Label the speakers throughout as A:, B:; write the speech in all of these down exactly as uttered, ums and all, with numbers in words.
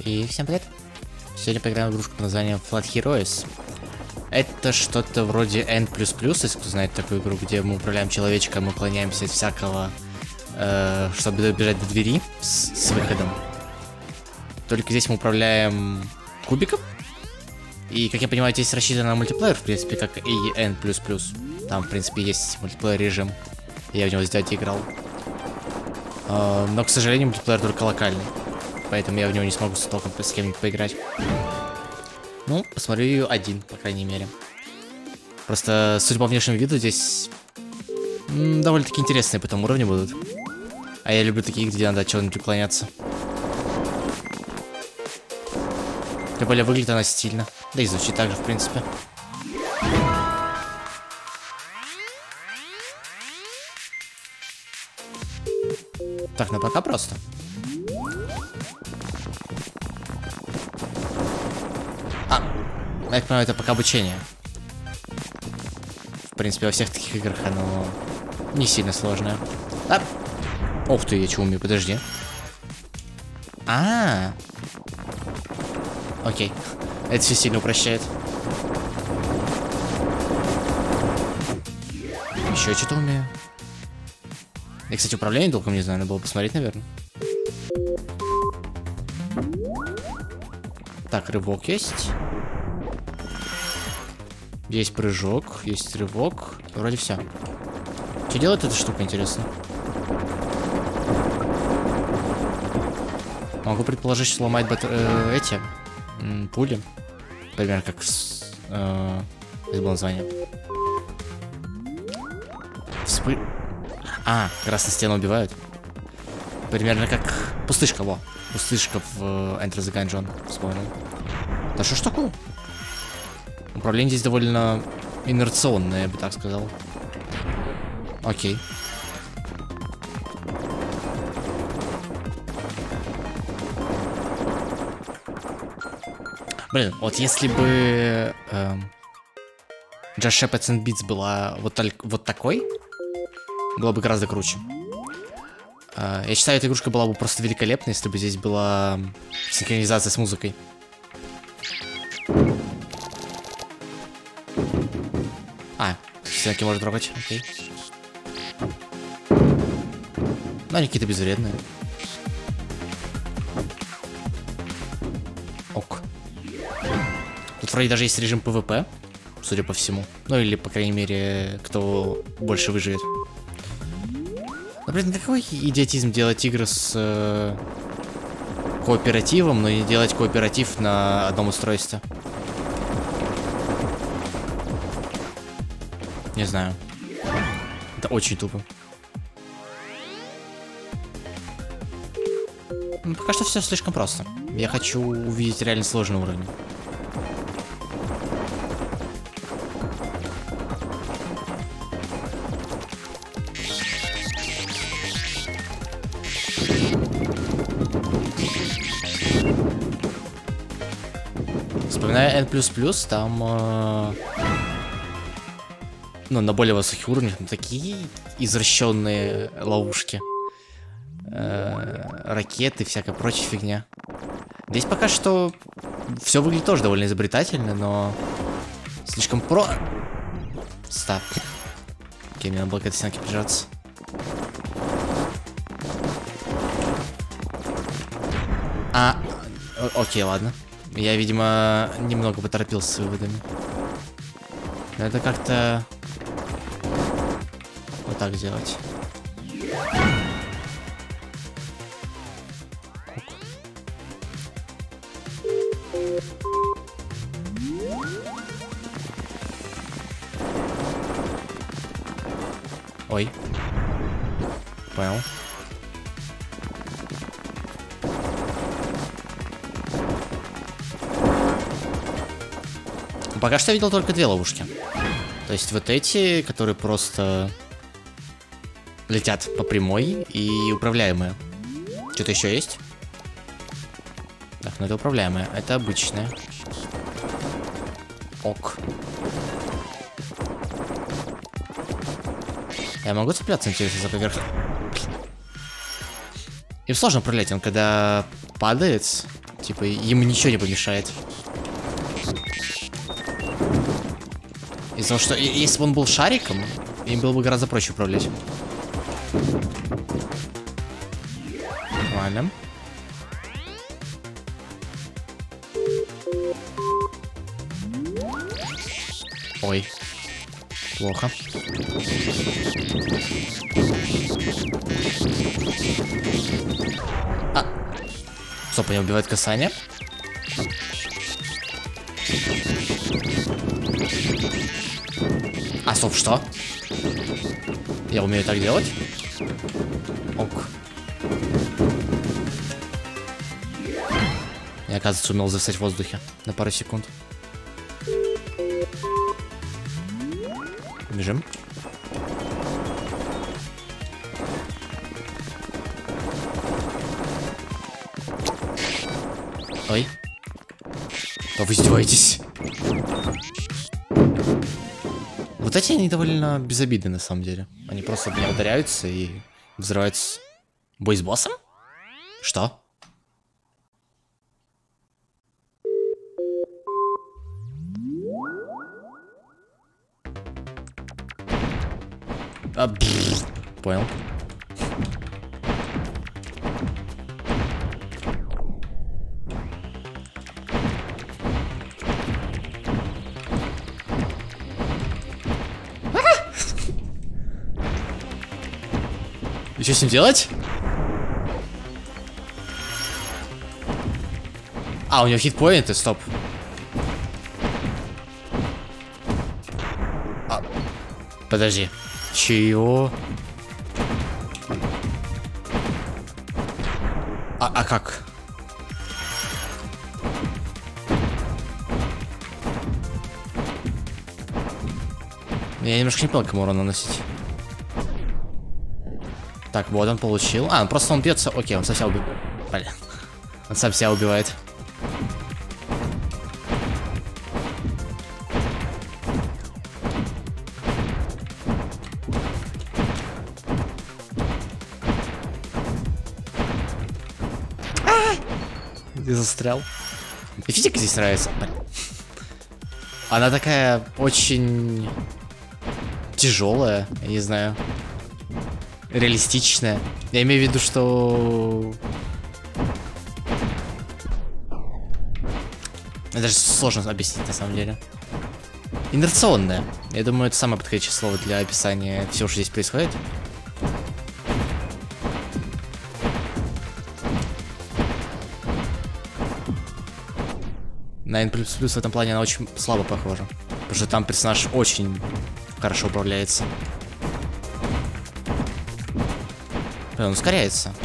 A: И всем привет! Сегодня поиграем в игрушку под названием Flat Heroes. Это что-то вроде N++, если кто знает такую игру, где мы управляем человечком, мы уклоняемся от всякого, э, чтобы добежать до двери с, с выходом. Только здесь мы управляем кубиком. И, как я понимаю, здесь рассчитано на мультиплеер, в принципе, как и N++. Там, в принципе, есть мультиплеер режим. Я в него с дядей играл. Uh, но, к сожалению, мультиплеер только локальный. Поэтому я в него не смогу с толком с кем-нибудь поиграть. Ну, посмотрю ее один, по крайней мере. Просто, судя по внешнему виду, здесь довольно-таки интересные по тому уровню будут. А я люблю такие, где надо от чего-нибудь уклоняться. Тем более выглядит она стильно. Да и звучит так же, в принципе. Так, ну пока просто. А, я понимаю, это пока обучение. В принципе, во всех таких играх оно не сильно сложное. А! Ух ты, я чего умею, подожди. А, -а, а Окей. Это все сильно упрощает. Еще что-то умею. Я, кстати, управление толком не знаю, надо было посмотреть, наверное. Так, рывок есть. Есть прыжок, есть рывок. Вроде все. Что делает эта штука, интересно? Могу предположить, что ломает бат э, эти м пули. Примерно как с... Э, это было название. Вспы... А, как раз на стену убивают. Примерно как пустышка, во. Пустышка в Enter the Gungeon. Вспомнил. Да что ж такое? Управление здесь довольно инерционное, я бы так сказал. Окей. Блин, вот если бы эм, Just Shepherds and Beats была вот, вот такой, было бы гораздо круче. Uh, я считаю, эта игрушка была бы просто великолепна, если бы здесь была синхронизация с музыкой. А, стенки можно трогать, окей. Ну, они какие-то безвредные. Ок. Тут вроде даже есть режим PvP, судя по всему. Ну, или, по крайней мере, кто больше выживет. Ну, блин, какой идиотизм делать игры с э, кооперативом, но не делать кооператив на одном устройстве. Не знаю. Это очень тупо. Ну, пока что все слишком просто. Я хочу увидеть реально сложный уровень. Вспоминая N++, там, э, ну, на более высоких уровнях, ну, такие извращенные ловушки, э, ракеты, всякая прочая фигня. Здесь пока что все выглядит тоже довольно изобретательно, но слишком про... Стоп. Окей, мне надо было к этой стенке прижаться. А, окей, ладно. Я, видимо, немного поторопился с выводами. Надо как-то вот так сделать. Ой. Понял. Пока что я видел только две ловушки. То есть вот эти, которые просто летят по прямой и управляемые. Что-то еще есть? Так, ну это управляемое. Это обычное. Ок. Я могу цепляться, интересно, за поверхность? Им сложно управлять, он когда падает, Типа, ему ничего не помешает. Из-за того, что если бы он был шариком, им было бы гораздо проще управлять. Ладно. Ой. Плохо. А. Стоп, они убивают касание. А, стоп, что? Я умею так делать? Ок. Я, оказывается, умел зависать в воздухе на пару секунд. Бежим. Ой. А вы издеваетесь? Вот эти они довольно безобидны на самом деле. Они просто в меня ударяются и взрываются. Бой с боссом? Что? А, бфф, понял. И что с ним делать? А, у него хитпоинты, стоп. А, подожди. Чего? А, а как? Я немножко не понял, кому урон наносить. Так, вот он получил. А, просто он бьется. Окей, он сам себя убивает. Блин. Он сам себя убивает. Ты застрял. И физика здесь нравится. Она такая очень тяжелая, я не знаю. Реалистичная. Я имею в виду, что... Это даже сложно объяснить, на самом деле. Инерционная. Я думаю, это самое подходящее слово для описания всего, что здесь происходит. На N++ в этом плане она очень слабо похожа. Потому что там персонаж очень хорошо управляется. Он ускоряется.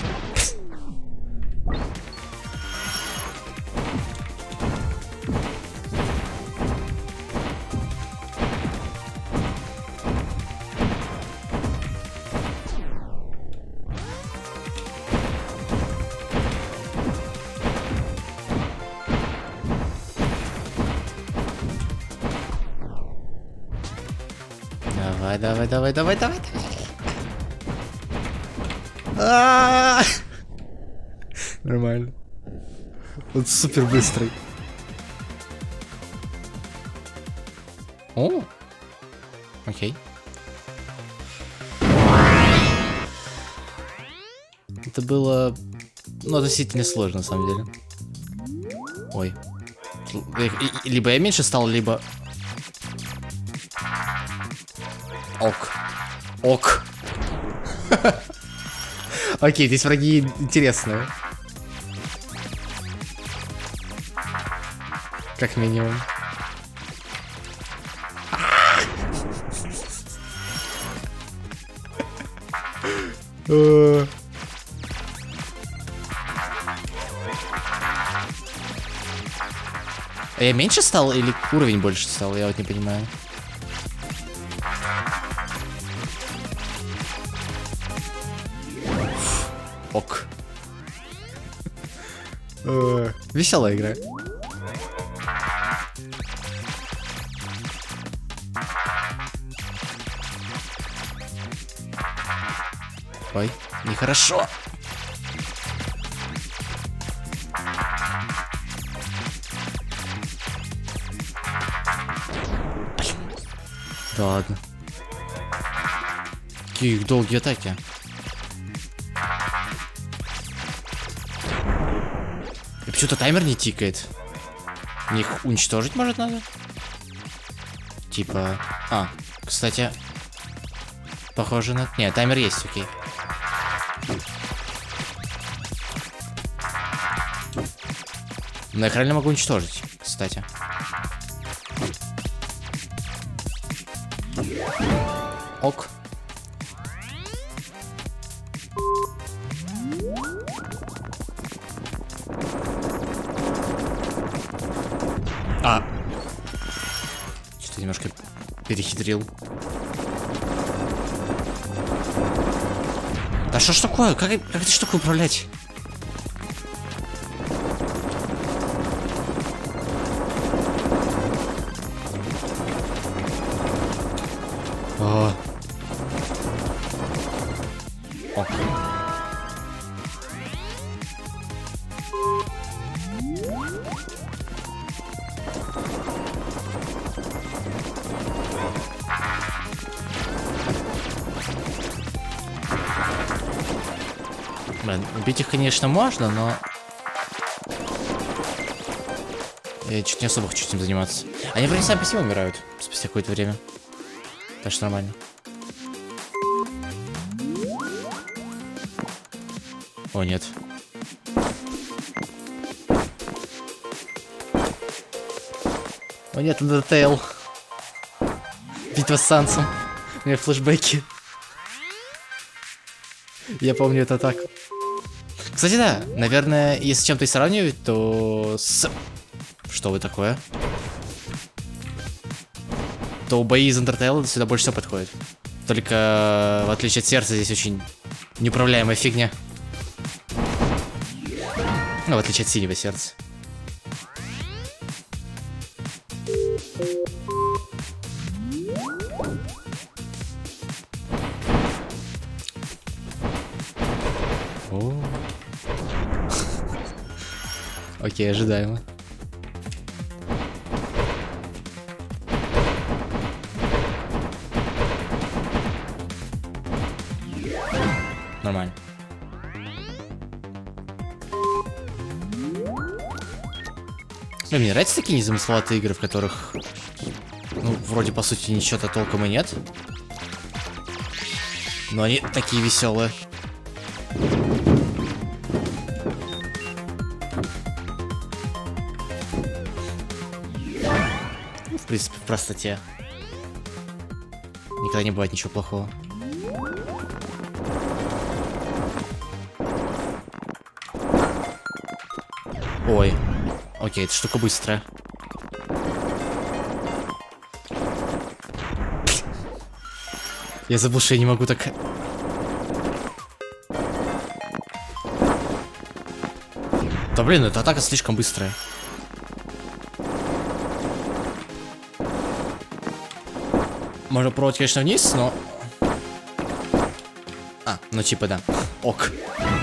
A: Давай, давай, давай, давай, давай, давай. Нормально. Он супер быстрый. О, окей. Это было, ну, относительно сложно, на самом деле. Ой. Либо я меньше стал, либо... Ок. Ок. Окей, здесь враги интересные. Как минимум. А я меньше стал или уровень больше стал? Я вот не понимаю. Ок. Веселая игра. Ой, нехорошо. Да ладно. Какие долгие атаки. И почему-то таймер не тикает. Мне их уничтожить, может, надо? Типа... А, кстати... Похоже на... Нет, таймер есть, окей. Но я реально могу уничтожить, кстати. Ок. А. Что-то немножко перехитрил. Да что ж такое? Как, как этой штукой управлять? О. Ок. Блин, убить их, конечно, можно, но... Я чуть не особо хочу этим заниматься. Они вроде сами по себе умирают спустя какое-то время. Так что нормально. О, нет. О, нет, Undertale. Битва с Сансом. У меня флешбеки. Я помню эту атаку. Кстати, да, наверное, если с чем-то и сравнивать, то с... Что вы такое? То бои из Undertale сюда больше всего подходят. Только, в отличие от сердца, здесь очень неуправляемая фигня. Ну, в отличие от синего сердца. О. Окей, ожидаемо. Нормально. Ну, мне нравятся такие незамысловатые игры, в которых, ну, вроде, по сути, ничего-то толком и нет. Но они такие веселые. Ну, в принципе, в простоте. Никогда не бывает ничего плохого. Ой. Окей, эта штука быстрая. Я забыл, что я не могу так... Да блин, эта атака слишком быстрая. Можно пробовать, конечно, вниз, но... А, ну типа да. Ок.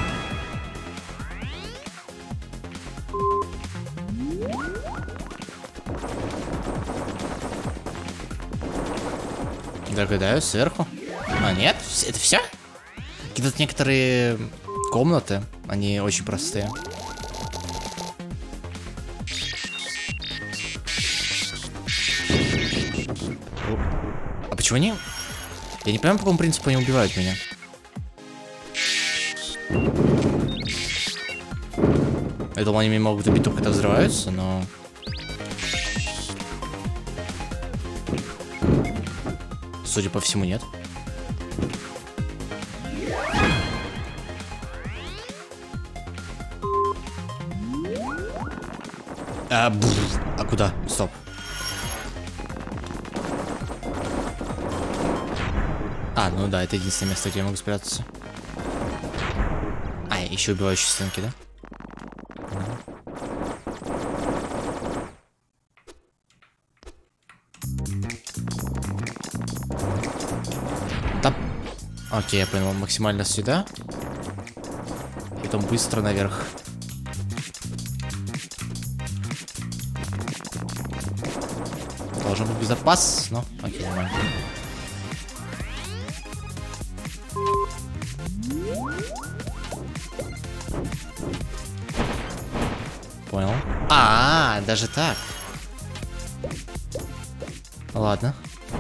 A: Догадаюсь, сверху. А, нет? Это все? Какие-то некоторые комнаты, они очень простые. А почему они... Я не понимаю, по какому принципу они убивают меня. Я думал, они меня могут убить только когда взрываются, но... Судя по всему, нет. А, буф. А куда? Стоп. А, ну да, это единственное место, где я могу спрятаться. А, еще убивающие стенки, да? Да. Окей, я понял, максимально сюда. И потом быстро наверх. Должен быть безопасно. Окей, нормально. Понял. А, -а, -а даже так. Ладно.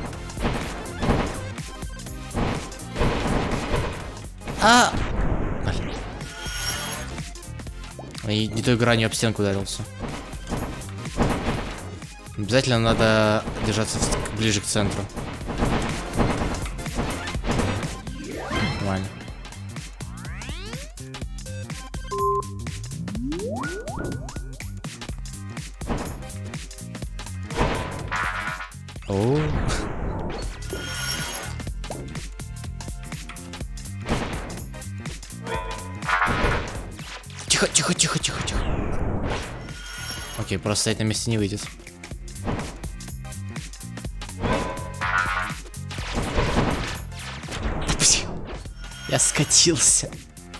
A: А, блин. И не той гранью об стенку ударился. Обязательно надо держаться ближе к центру. Нормально. О. Тихо, тихо, тихо, тихо, тихо. Окей, просто стоять на месте не выйдет. Я скатился.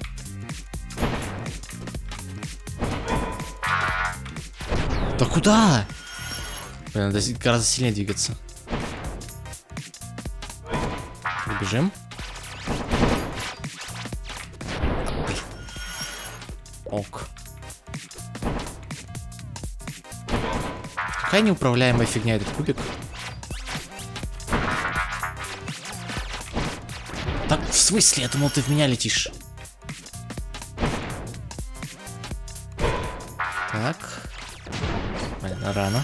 A: Да куда? Блин, надо гораздо сильнее двигаться. Бежим. Ок. Какая неуправляемая фигня этот кубик. Так, в смысле? Я думал, ты в меня летишь. Так. Блин, рано.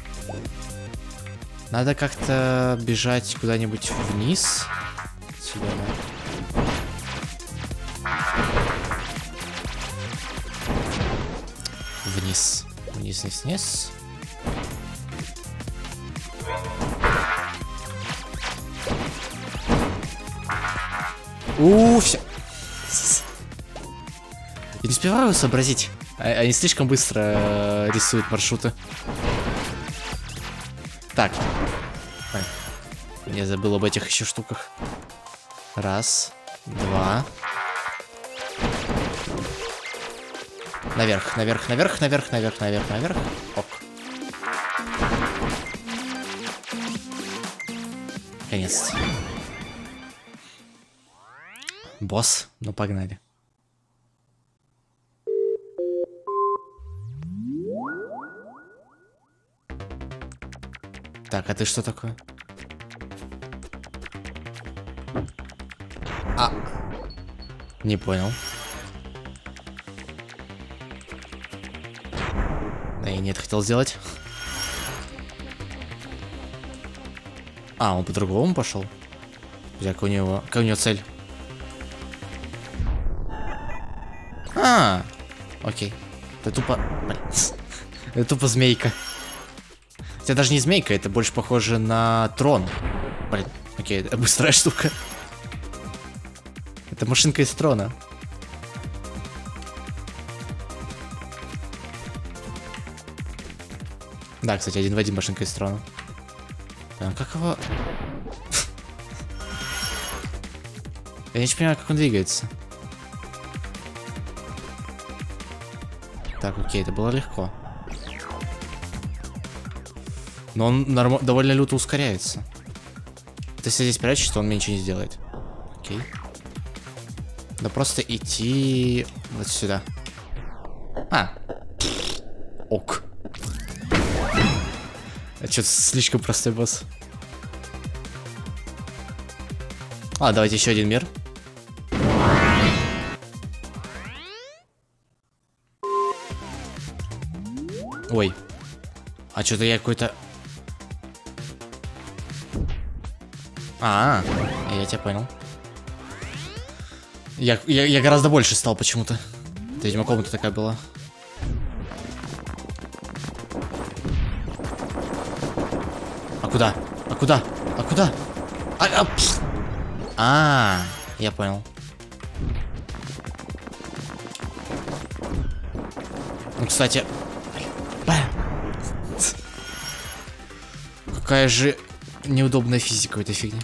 A: Надо как-то бежать куда-нибудь вниз. Сюда, да. Вниз. Вниз, вниз, вниз. У, все. Я не успеваю сообразить. Они слишком быстро э, рисуют маршруты. Так. Я забыл об этих еще штуках. Раз, два. Наверх, наверх, наверх, наверх, наверх, наверх, наверх. Ок. Конец. Босс, ну погнали. Так, а ты что такое? А, не понял. Да, я нет, хотел сделать. А, он по-другому пошел. Как у него, как у него цель? А, окей. Это тупо... Это тупо змейка. Это даже не змейка, это больше похоже на трон. Блин, окей, это быстрая штука. Это машинка из трона. Да, кстати, один в один машинка из трона. А как его... Я не понимаю, как он двигается. Так, окей, это было легко. Но он норм... довольно люто ускоряется. Вот если здесь прячешься, то он мне ничего не сделает. Окей. Да просто идти вот сюда. А. Ок. Это что-то слишком простой босс. А, давайте еще один мир. Ой. А что-то я какой-то... А, -а, -а я тебя понял. Я, я, я гораздо больше стал почему-то. Это, видимо, комната такая была. А куда? А куда? А куда? А, а, а, я понял. Ну, кстати... Какая же неудобная физика в этой фигне.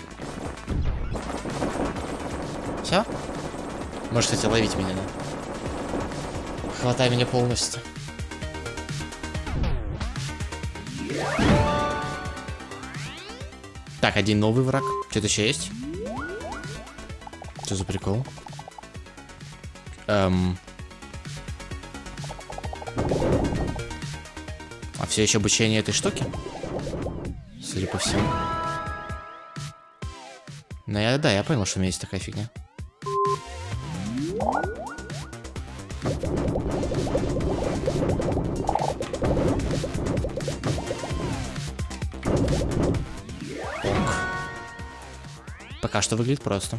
A: Все? Можешь, кстати, ловить меня, да? Хватай меня полностью. Так, один новый враг. Что-то еще есть? Что за прикол? Эм... А все еще обучение этой штуки? Судя по всему. Ну я, да, я понял, что у меня есть такая фигня. Ок. Пока что выглядит просто.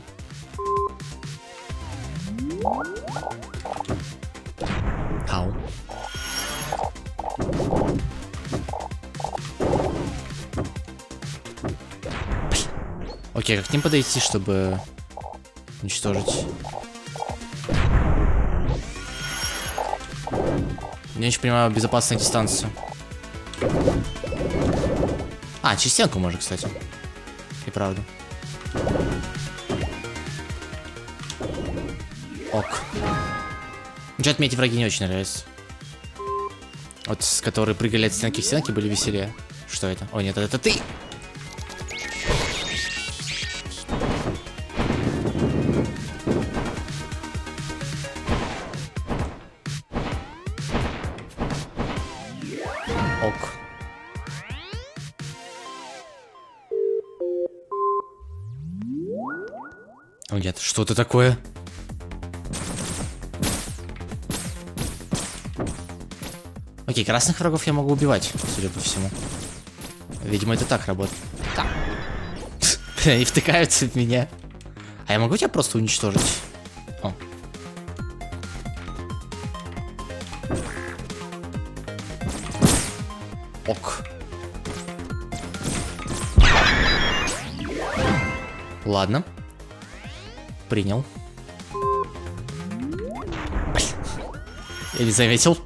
A: Ау. Окей, как к ним подойти, чтобы уничтожить? Я не очень понимаю безопасную дистанцию. А, через стенку можно, кстати. И правда. Ок. Что-то мне эти враги не очень нравятся. Вот, с которые прыгали от стенки к стенке, были веселее. Что это? О, нет, это ты! Ок. О, нет, что это такое? Окей, красных врагов я могу убивать, судя по всему. Видимо, это так работает. Так. Они втыкаются в меня. А я могу тебя просто уничтожить? О. Ок. Ладно. Принял. Я не заметил.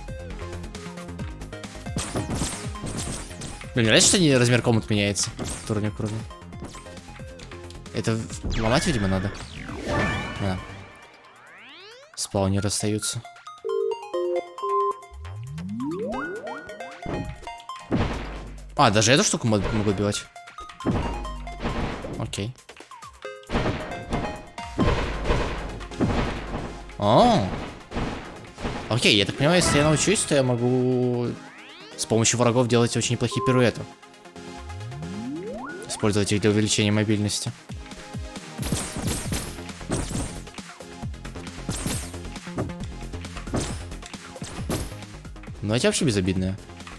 A: Блин, мне нравится, что не размер комнат меняется. От уровня к уровню. Это ломать, видимо, надо. Да. Спаунеры остаются. А, даже эту штуку могу убивать. Окей. О, окей, я так понимаю, если я научусь, то я могу с помощью врагов делать очень неплохие пируэты. Использовать их для увеличения мобильности. Ну, эти вообще безобидные.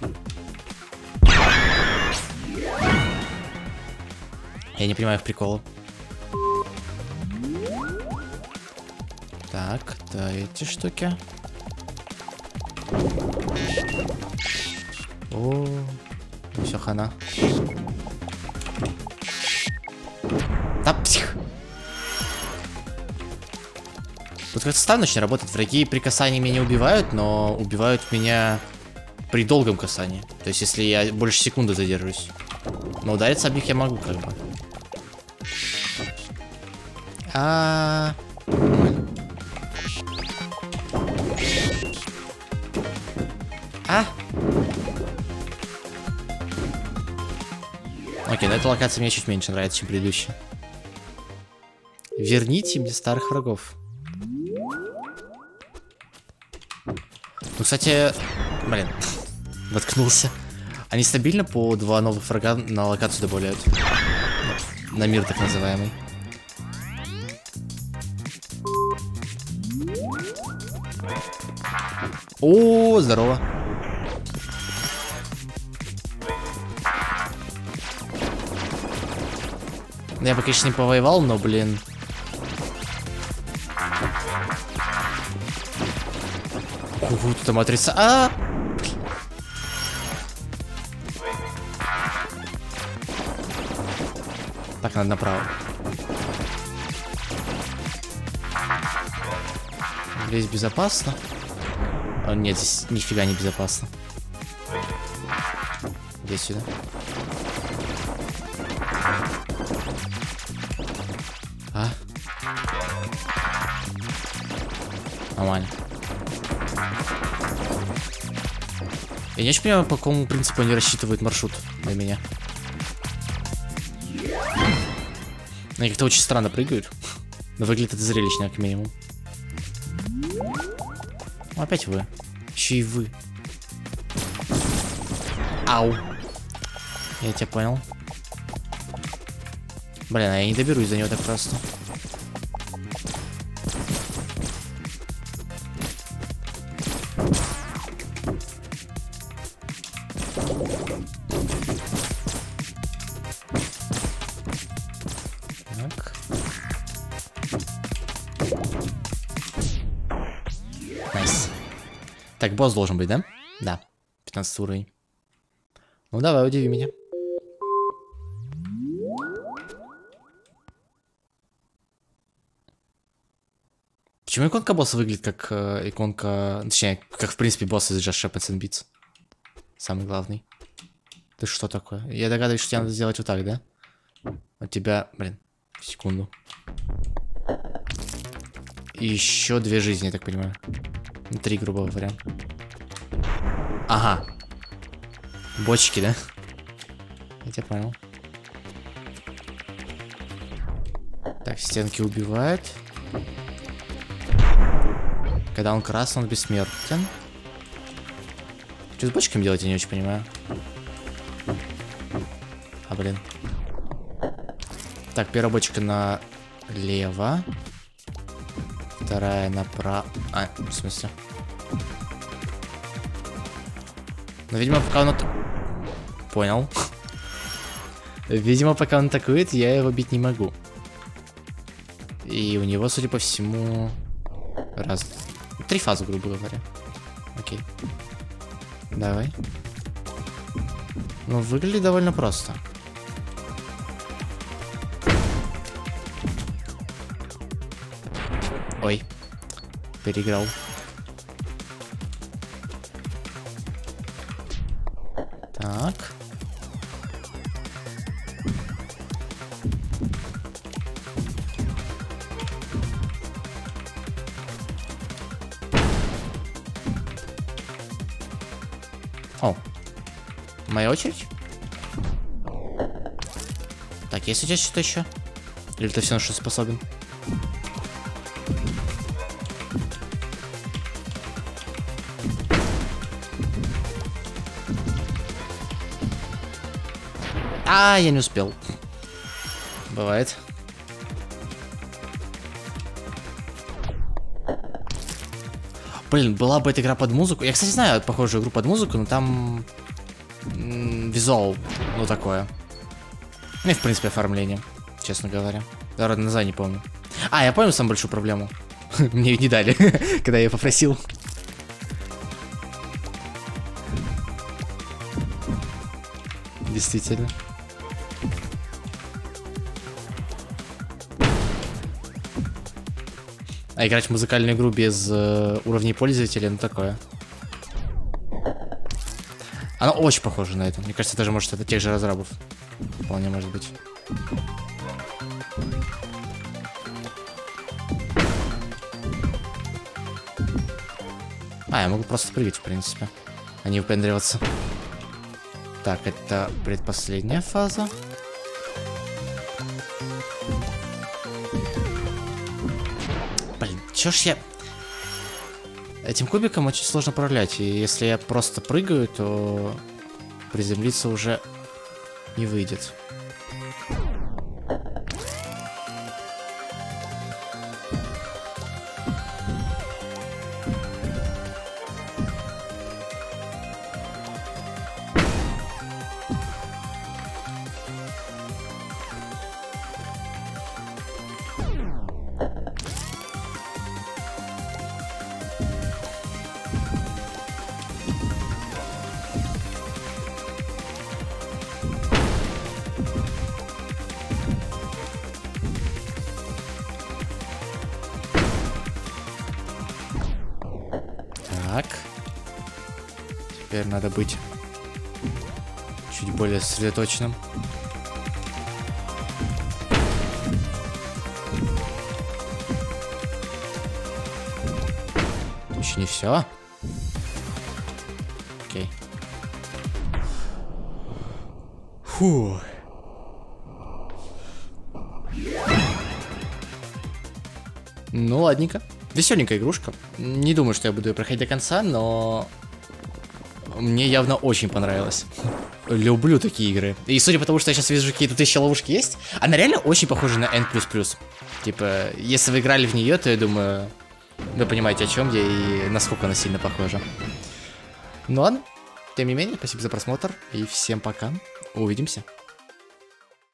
A: Я не понимаю их прикола. Так, да, эти штуки. О, все хана. Да, псих. Вот как-то странно очень работает. Враги при касании меня не убивают, но убивают меня при долгом касании. То есть, если я больше секунды задержусь. Но удариться об них я могу, как бы. А. А? Окей, но эта локация мне чуть меньше нравится, чем предыдущая. Верните мне старых врагов. Ну, кстати, блин, воткнулся. Они стабильно по два новых врага на локацию добавляют. На мир так называемый. О, здорово. Я бы, конечно, не повоевал, но, блин. Ого, тут матрица. А! Так, надо направо. Здесь безопасно. О, нет, здесь нифига не безопасно. Иди сюда. А? Нормально. Я не очень понимаю, по какому принципу они рассчитывают маршрут для меня. Они как-то очень странно прыгают. Но выглядит это зрелищно, как минимум. Опять вы. Еще и вы. Ау. Я тебя понял. Блин, а я не доберусь до него так просто. Так. Найс. Так, босс должен быть, да? Да. пятнадцатый уровень. Ну давай, удиви меня. Почему иконка босса выглядит как э, иконка... Точнее, как в принципе босс из Just Shepherds and Beats. Самый главный. Ты что такое? Я догадываюсь, что тебе надо сделать вот так, да? У тебя... Блин, секунду. И еще две жизни, я так понимаю. Три, грубо говоря. Ага. Бочки, да? Я тебя понял. Так, стенки убивает. Когда он красный, он бессмертен. Что с бочками делать, я не очень понимаю. А, блин. Так, первая бочка налево. Вторая направо. А, в смысле? Ну, видимо, пока он... Понял. Видимо, пока он атакует, я его бить не могу. И у него, судя по всему... Раз... Три фазы, грубо говоря. Окей. Давай. Ну, выглядит довольно просто. Ой. Переиграл. Так. О. Моя очередь? Так, есть у тебя что-то еще? Или ты все на что способен? А, я не успел. Бывает. Блин, была бы эта игра под музыку. Я, кстати, знаю похожую игру под музыку, но там визуал, ну такое. Ну и в принципе оформление, честно говоря. Даже название не помню. А, я понял самую большую проблему. Мне ее не дали, когда я ее попросил. Действительно. А играть в музыкальную игру без э, уровней пользователя, ну такое. Оно очень похоже на это. Мне кажется, даже может это тех же разрабов. Вполне может быть. А, я могу просто прыгать, в принципе. А не выпендриваться. Так, это предпоследняя фаза. Блин, чё ж я... Этим кубиком очень сложно управлять. И если я просто прыгаю, то приземлиться уже не выйдет. Так. Теперь надо быть чуть более сосредоточенным. Еще не все. Окей. Фу. Ну, ладненько. Веселенькая игрушка. Не думаю, что я буду ее проходить до конца, но мне явно очень понравилось. Люблю такие игры. И судя по тому, что я сейчас вижу, какие-то тысячи ловушки есть, она реально очень похожа на N++. Типа, если вы играли в нее, то я думаю, вы понимаете, о чем я и насколько она сильно похожа. Ну ладно. Тем не менее, спасибо за просмотр и всем пока. Увидимся.